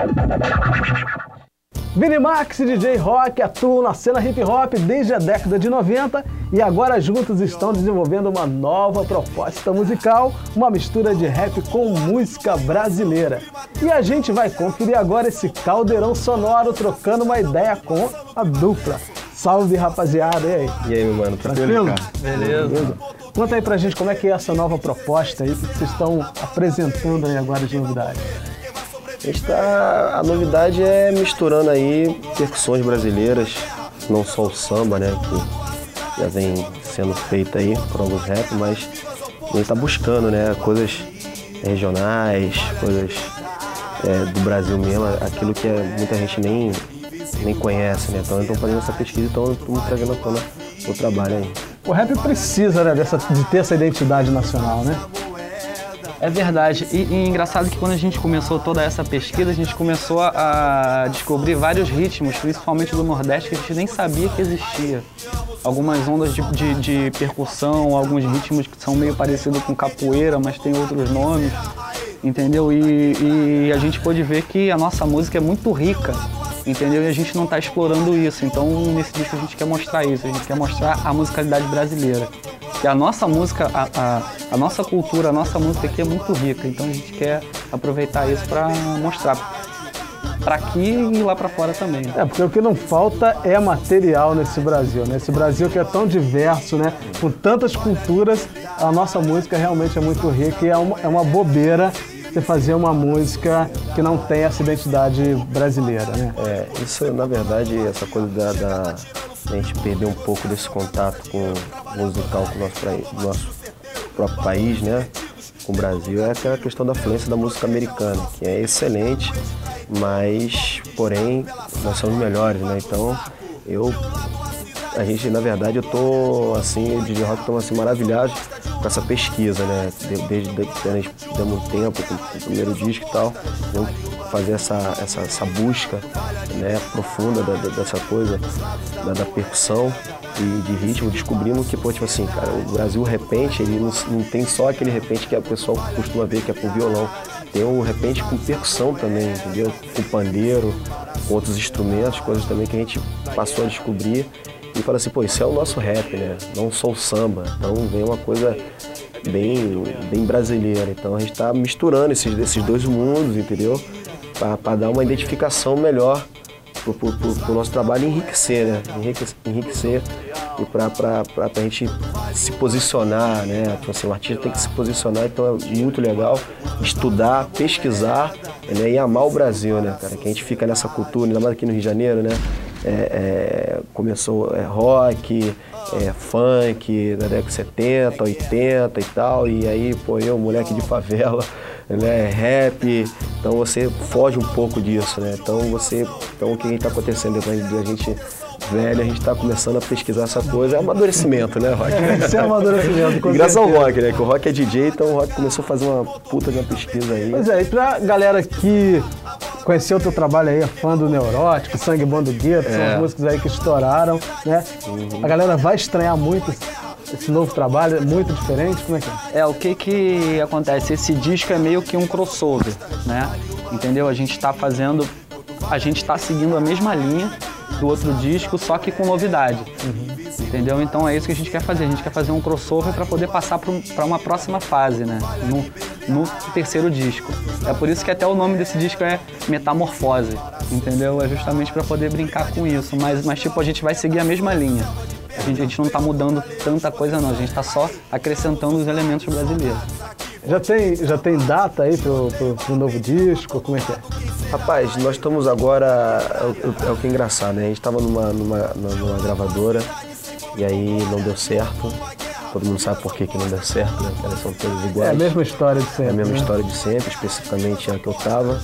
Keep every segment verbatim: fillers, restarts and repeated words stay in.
Vini Max e D J Rock atuam na cena hip hop desde a década de noventa e agora juntos estão desenvolvendo uma nova proposta musical, uma mistura de rap com música brasileira. E a gente vai conferir agora esse caldeirão sonoro trocando uma ideia com a dupla. Salve, rapaziada, e aí? E aí, meu mano, tranquilo? Tranquilo? Beleza. Beleza. Conta aí pra gente como é que é essa nova proposta aí, o que vocês estão apresentando aí agora de novidade. A, gente tá, a novidade é misturando aí percussões brasileiras, não só o samba, né, que já vem sendo feito aí por alguns rap, mas a gente tá buscando, né, coisas regionais, coisas é, do Brasil mesmo, aquilo que é, muita gente nem, nem conhece, né, então estão fazendo essa pesquisa, então estamos trazendo à tona o trabalho aí. O rap precisa, né, dessa, de ter essa identidade nacional, né? É verdade, e, e engraçado que quando a gente começou toda essa pesquisa, a gente começou a descobrir vários ritmos, principalmente do Nordeste, que a gente nem sabia que existia. Algumas ondas de, de, de percussão, alguns ritmos que são meio parecidos com capoeira, mas tem outros nomes, entendeu? E, e a gente pôde ver que a nossa música é muito rica, entendeu? E a gente não está explorando isso, então nesse disco a gente quer mostrar isso, a gente quer mostrar a musicalidade brasileira. E a nossa música, a, a, a nossa cultura, a nossa música aqui é muito rica, então a gente quer aproveitar isso para mostrar para aqui e lá para fora também. É, porque o que não falta é material nesse Brasil, né? Esse Brasil que é tão diverso, né? Com tantas culturas, a nossa música realmente é muito rica e é uma, é uma bobeira você fazer uma música que não tem essa identidade brasileira, né? É, isso, na verdade, essa coisa da... da... a gente perder um pouco desse contato com o musical com o nosso, nosso próprio país, né? Com o Brasil, é aquela questão da influência da música americana, que é excelente, mas, porém, nós somos melhores, né? Então, eu, a gente, na verdade, eu tô, assim, o D J Rock estão, assim, maravilhados com essa pesquisa, né? Desde que a gente deu muito tempo, com o primeiro disco e tal, eu fazer essa, essa, essa busca, né, profunda da, da, dessa coisa, da, da percussão e de ritmo, descobrimos que, pô, tipo assim, cara, o Brasil, o repente, ele não, não tem só aquele repente que o pessoal costuma ver, que é com violão. Tem um repente com percussão também, entendeu? Com pandeiro, com outros instrumentos, coisas também que a gente passou a descobrir e fala assim, pô, isso é o nosso rap, né? Não só o samba. Então vem uma coisa bem, bem brasileira. Então a gente tá misturando esses, esses dois mundos, entendeu? Para dar uma identificação melhor pro, pro, pro, pro nosso trabalho enriquecer, né? Enriquecer, enriquecer e para a gente se posicionar, né? Então, assim, o artista tem que se posicionar, então é muito legal estudar, pesquisar, né? E amar o Brasil, né, cara? Que a gente fica nessa cultura, ainda mais aqui no Rio de Janeiro, né? É, é, começou é, rock, é, funk, da década de setenta, oitenta e tal, e aí, pô, eu, moleque de favela, né, rap, então você foge um pouco disso, né? Então você, então o que está acontecendo depois de a gente velho, a gente está começando a pesquisar essa coisa, é amadurecimento, né, Rock? Isso é amadurecimento, com e graças ao certeza. Rock, né, que o Rock é D J, então o Rock começou a fazer uma puta de uma pesquisa aí. Pois é, e pra galera que conheceu o teu trabalho aí, é fã do Neurótico, Sangue Bom do Gueto, É. são as músicas aí que estouraram, né? Uhum. A galera vai estranhar muito esse novo trabalho, é muito diferente, como é que é? É, o que que acontece? Esse disco é meio que um crossover, né? Entendeu? A gente tá fazendo, a gente tá seguindo a mesma linha do outro disco, só que com novidade, uhum. Entendeu? Então é isso que a gente quer fazer, a gente quer fazer um crossover para poder passar para uma próxima fase, né? No, no terceiro disco. É por isso que até o nome desse disco é Metamorfose, entendeu? É justamente para poder brincar com isso, mas, mas tipo, a gente vai seguir a mesma linha. A gente, a gente não tá mudando tanta coisa não, a gente tá só acrescentando os elementos brasileiros. Já tem, já tem data aí pro, pro, pro novo disco, como é que é? Rapaz, nós estamos agora, é o, é o que é engraçado, né? A gente estava numa, numa, numa gravadora e aí não deu certo. Todo mundo sabe por que, que não deu certo, né? Porque elas são todas iguais. É a mesma história de sempre. É a mesma né? história de sempre, especificamente a que eu tava.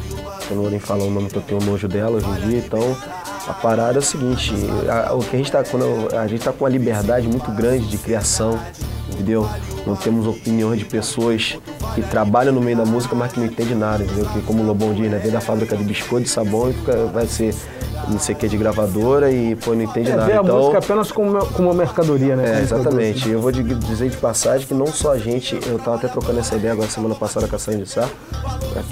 Eu não vou nem falar o nome que eu tenho nojo dela hoje em dia, então a parada é o seguinte, a, o que a gente tá, quando a gente tá com uma liberdade muito grande de criação, entendeu? Não temos opiniões de pessoas que trabalham no meio da música, mas que não entendem nada, entendeu? Que como o Lobão diz, né? Vem da fábrica de biscoito, de sabão e fica, vai ser não sei o que de gravadora e pô, não entende é, nada. Vê a então, música apenas como, como uma mercadoria, né? É, Como exatamente. produto. Eu vou de, dizer de passagem que não só a gente, eu tava até trocando essa ideia agora semana passada com a Sandy Sá, aqui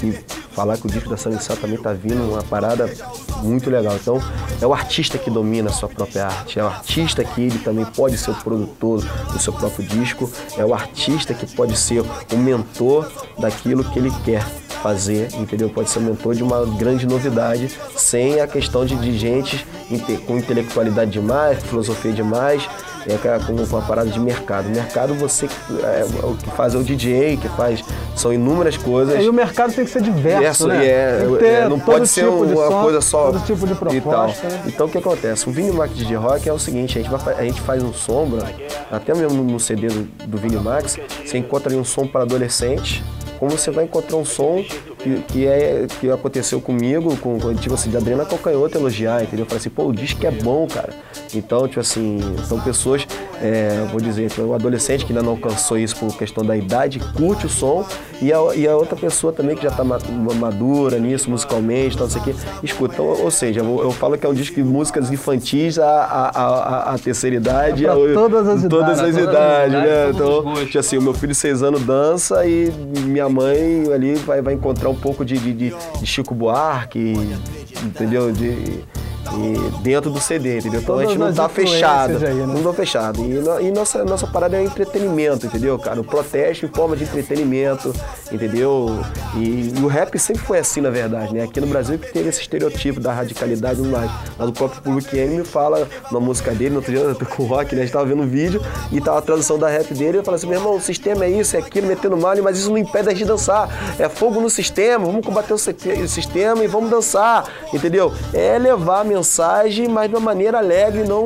falar que o disco da Sangue Sá também tá vindo uma parada muito legal. Então, é o artista que domina a sua própria arte, é o artista que ele também pode ser o produtor do seu próprio disco, é o artista que pode ser o mentor daquilo que ele quer fazer, entendeu? Pode ser o mentor de uma grande novidade, sem a questão de, de gente com intelectualidade demais, filosofia demais, é, com uma parada de mercado. Mercado, você, é, o que faz é o D J, que faz, são inúmeras coisas. É, e o mercado tem que ser diverso, diverso, né? É, tem que ter é, não pode ser tipo uma som, coisa só todo tipo de proposta, e né? Então, o que acontece? O Vini Max D J Rock é o seguinte, a gente, vai, a gente faz um sombra, até mesmo no C D do, do Vini Max, você encontra ali um som para adolescente, como você vai encontrar um som que, que, é, que aconteceu comigo, com, tipo assim, de Adriana Calcanhoto elogiar, entendeu? Eu falei assim, pô, o disco é bom, cara. Então, tipo assim, são pessoas, é, vou dizer, o adolescente que ainda não alcançou isso por questão da idade, curte o som, e a, e a outra pessoa também que já tá madura nisso, musicalmente, tal, não sei o quê, escuta. Então, ou seja, eu, eu falo que é um disco de músicas infantis à, à, à, à terceira idade. É pra eu, todas as todas idades. as idades, né? Então, Tipo assim, o meu filho de seis anos dança e minha mãe ali vai, vai encontrar um pouco de, de, de Chico Buarque, entendeu? De, e dentro do C D, entendeu? Então a gente não tá fechado, aí, né? Não tá fechado. E, e nossa, nossa parada é entretenimento, entendeu, cara? O protesto em forma de entretenimento, entendeu? E, e o rap sempre foi assim, na verdade, né? Aqui no Brasil que teve esse estereotipo da radicalidade e tudo mais. Mas o próprio Public Enemy fala na música dele, no outro dia eu tô com o Rock, né? A gente tava vendo um vídeo e tava a tradução da rap dele e eu falei assim, meu irmão, o sistema é isso, é aquilo, metendo mal, mas isso não impede a gente dançar. É fogo no sistema, vamos combater o sistema e vamos dançar, entendeu? É levar a mensagem, mas de uma maneira alegre, não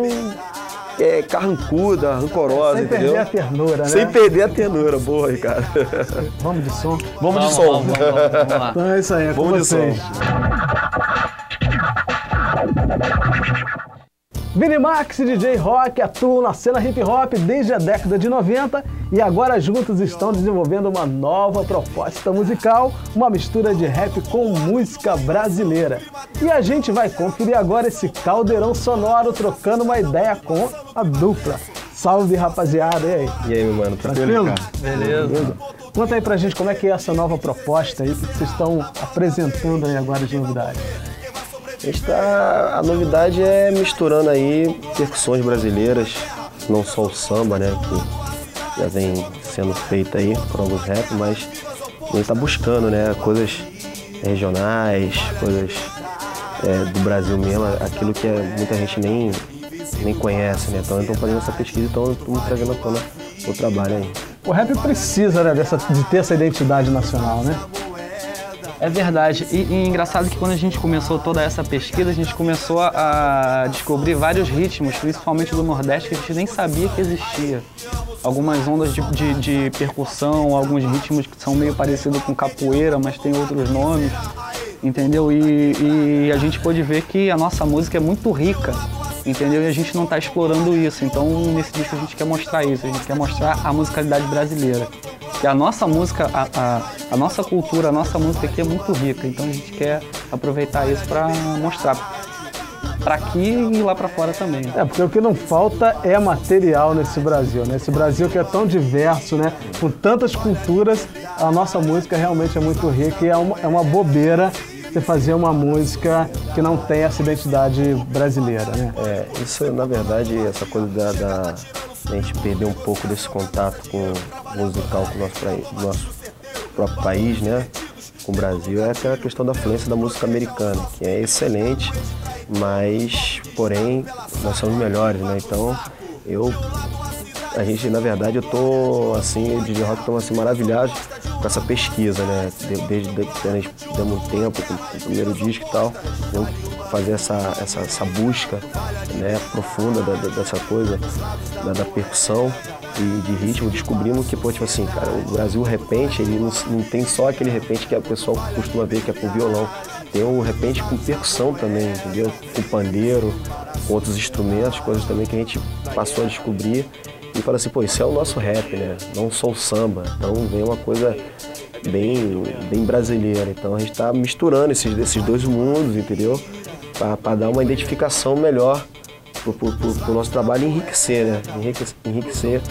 é, carrancuda, rancorosa, sem entendeu? Sem perder a ternura, né? Sem perder a ternura, boa, Ricardo. Vamos de som? Vamos, vamos de som. Vamos, vamos, vamos, vamos lá. Então é isso aí, é com vamos vocês. De som. Vini Max e D J Rock atuam na cena hip hop desde a década de noventa e agora juntos estão desenvolvendo uma nova proposta musical, uma mistura de rap com música brasileira. E a gente vai conferir agora esse caldeirão sonoro trocando uma ideia com a dupla. Salve, rapaziada, e aí? E aí, meu mano, tranquilo? Beleza. Beleza. Conta aí pra gente como é que é essa nova proposta aí, o que vocês estão apresentando aí agora de novidade. A, gente tá, a novidade é misturando aí percussões brasileiras, não só o samba, né, que já vem sendo feito aí por alguns rap, mas a gente tá buscando, né, coisas regionais, coisas é, do Brasil mesmo, aquilo que é, muita gente nem, nem conhece, né, então estão fazendo essa pesquisa, então estamos trazendo à tona o trabalho aí. O rap precisa, né, dessa, de ter essa identidade nacional, né? É verdade, e, e engraçado que quando a gente começou toda essa pesquisa, a gente começou a, a descobrir vários ritmos, principalmente do Nordeste, que a gente nem sabia que existia. Algumas ondas de, de, de percussão, alguns ritmos que são meio parecidos com capoeira, mas tem outros nomes, entendeu? E, e a gente pôde ver que a nossa música é muito rica, entendeu? E a gente não está explorando isso, então nesse disco a gente quer mostrar isso, a gente quer mostrar a musicalidade brasileira. E a nossa música, a, a, a nossa cultura, a nossa música aqui é muito rica, então a gente quer aproveitar isso para mostrar para aqui e lá para fora também. É, porque o que não falta é material nesse Brasil, né? Esse Brasil que é tão diverso, né? Com tantas culturas, a nossa música realmente é muito rica e é uma, é uma bobeira você fazer uma música que não tem essa identidade brasileira, né? É, isso na verdade, essa coisa da... da... a gente perder um pouco desse contato com o musical com o nosso, nosso próprio país, né? Com o Brasil, é aquela questão da influência da música americana, que é excelente, mas, porém, nós somos melhores, né? Então, eu, a gente, na verdade, eu tô, assim, de rock, estamos assim, maravilhados com essa pesquisa, né? Desde que a gente demos um tempo com o primeiro disco e tal, eu fazer essa, essa, essa busca, né, profunda da, da, dessa coisa, da, da percussão e de ritmo, descobrimos que, pô, tipo assim, cara, o Brasil, o repente, ele não, não tem só aquele repente que a pessoa costuma ver, que é com violão. Tem o repente com percussão também, entendeu? Com pandeiro, com outros instrumentos, coisas também que a gente passou a descobrir e fala assim, pô, isso é o nosso rap, né? Não só o samba. Então vem uma coisa bem, bem brasileira. Então a gente tá misturando esses, esses dois mundos, entendeu? Para dar uma identificação melhor para o nosso trabalho e enriquecer, né? Enriquecer, enriquecer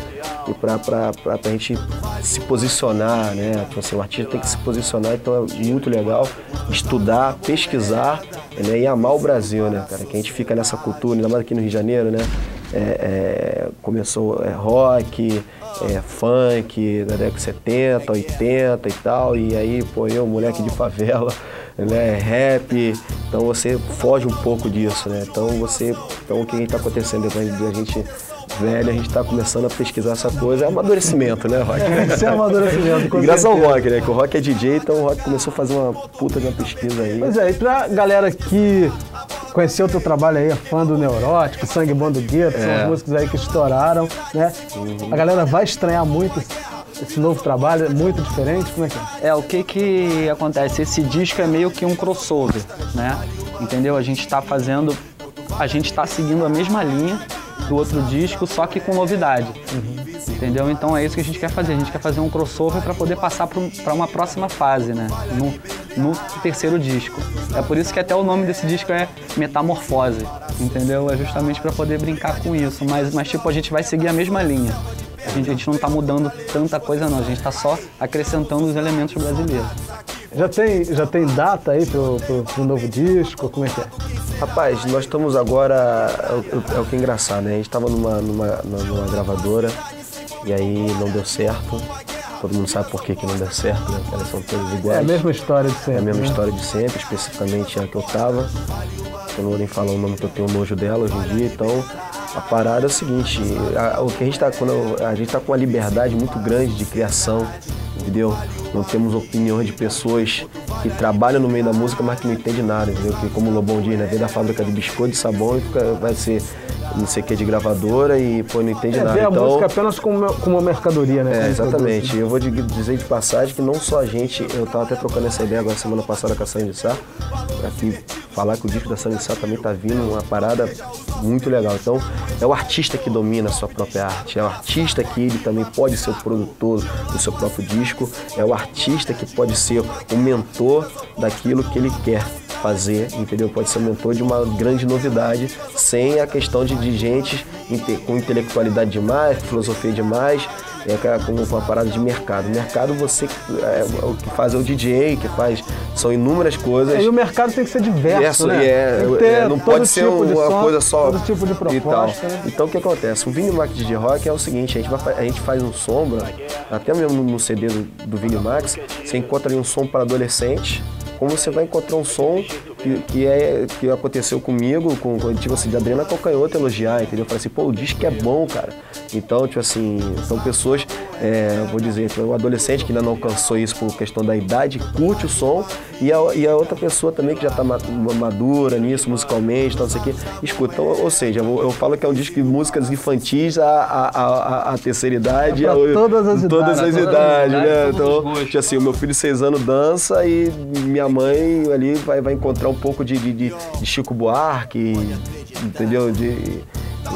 e pra, pra, pra, pra gente se posicionar, né? Tipo assim, o artista tem que se posicionar, então é muito legal estudar, pesquisar, né? E amar o Brasil, né, cara? Que a gente fica nessa cultura, ainda mais aqui no Rio de Janeiro, né? É, é, começou é, rock, é, funk, da década de setenta, oitenta e tal, e aí, pô, eu, moleque de favela, né, rap, então você foge um pouco disso, né? Então você, então o que está acontecendo depois da gente velho, a gente está começando a pesquisar essa coisa, é amadurecimento, né, Rock? É, isso é amadurecimento, com graças ao certeza. Rock, né? Que o Rock é D J, então o Rock começou a fazer uma puta de uma pesquisa aí. Pois é, e pra galera que conheceu o teu trabalho aí, é fã do Neurótico, Sangue Bom do Gueto, são É. as músicas aí que estouraram, né? Uhum. A galera vai estranhar muito esse novo trabalho, é muito diferente, como é que é? É, o que que acontece? Esse disco é meio que um crossover, né? Entendeu? A gente tá fazendo, a gente tá seguindo a mesma linha do outro disco, só que com novidade. Uhum. Entendeu? Então é isso que a gente quer fazer. A gente quer fazer um crossover para poder passar para uma próxima fase, né? No, no terceiro disco. É por isso que até o nome desse disco é Metamorfose, entendeu? É justamente para poder brincar com isso. Mas, mas, tipo, a gente vai seguir a mesma linha. A gente, a gente não tá mudando tanta coisa, não. A gente tá só acrescentando os elementos brasileiros. Já tem, já tem data aí pro, pro, pro novo disco? Como é que é? Rapaz, nós estamos agora, é o, é o que é engraçado, né? A gente estava numa, numa, numa gravadora e aí não deu certo. Todo mundo sabe por que, que não deu certo, né? Elas são todas iguais. É a mesma história de sempre. É a mesma né? história de sempre, especificamente a que eu tava. Eu não vou nem falar o nome que eu tenho nojo dela hoje em dia, então a parada é o seguinte, a, o que a gente tá, quando a gente tá com uma liberdade muito grande de criação, entendeu? Não temos opiniões de pessoas que trabalham no meio da música, mas que não entendem nada, entendeu? Que como o Lobão diz, né? Vem da fábrica de biscoito, de sabão e fica, vai ser não sei o que de gravadora e pô, não entende É, nada. ver a Então, música apenas como, como uma mercadoria, né? é, Como exatamente. produto. Eu vou de- dizer de passagem que não só a gente, eu tava até trocando essa ideia agora semana passada com a Sandy Sá, aqui falar que o disco da Sandy Sá também tá vindo uma parada muito legal. Então, é o artista que domina a sua própria arte, é o artista que ele também pode ser o produtor do seu próprio disco, é o artista que pode ser o mentor daquilo que ele quer fazer, entendeu? Pode ser o mentor de uma grande novidade, sem a questão de, de gente inte- com intelectualidade demais, com filosofia demais, é, com, com uma parada de mercado. Mercado, você, é, o que faz é o D J, que faz, são inúmeras coisas. É, e o mercado tem que ser diverso, Diverso, né? e é, Tem que ter é, não todo pode ser tipo de uma som, coisa só todo tipo de e tal. proposta, né? Então o que acontece? O Vini Max D J Rock é o seguinte, a gente, vai, fa- a gente faz um som, bro, até mesmo no C D do, do Vini Max, você encontra ali um som para adolescente, como você vai encontrar um som que, que, é, que aconteceu comigo, com, com tipo assim, de Adriana Calcanhoto elogiar, entendeu? Eu falei assim, pô, o disco é bom, cara. Então, tipo assim, são pessoas, é, vou dizer, tipo, um adolescente que ainda não alcançou isso por questão da idade, curte o som, e a, e a outra pessoa também que já tá ma- madura nisso, musicalmente, tal, não sei o quê, escuta. Então, ou seja, eu, eu falo que é um disco de músicas infantis à, à, à, à terceira idade. É pra a- todas as todas idades. as Todas as idades, idades, né? todos os Então, gostos. tipo assim, o meu filho de seis anos dança e minha mãe ali vai, vai encontrar um pouco de, de, de- de Chico Buarque, entendeu? De,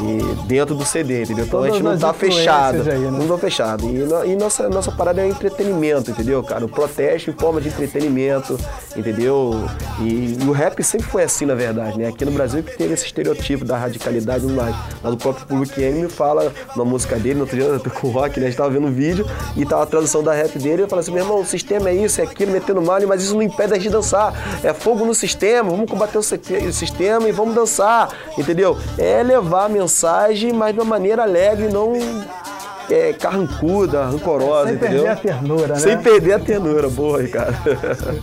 e dentro do C D, entendeu? Então a gente não Todas tá as influências fechado, aí, né? não tá fechado. E, no- e nossa, nossa parada é o entretenimento, entendeu, cara? O protesto em forma de entretenimento, entendeu? E, e o rap sempre foi assim, na verdade, né? Aqui no Brasil que teve esse estereotipo da radicalidade e tudo mais. Mas o próprio Public Enemy fala na música dele, no outro dia eu tô com o Rock, né? A gente tava vendo um vídeo e tava a tradução da rap dele e eu falei assim, meu irmão, o sistema é isso, é aquilo, metendo malho, mas isso não impede a gente de dançar. É fogo no sistema, vamos combater o se- o sistema e vamos dançar, entendeu? É levar a mensagem, mas de uma maneira alegre, não é, carrancuda, rancorosa, Sem entendeu? perder a ternura, né? Sem perder a ternura, boa, Ricardo.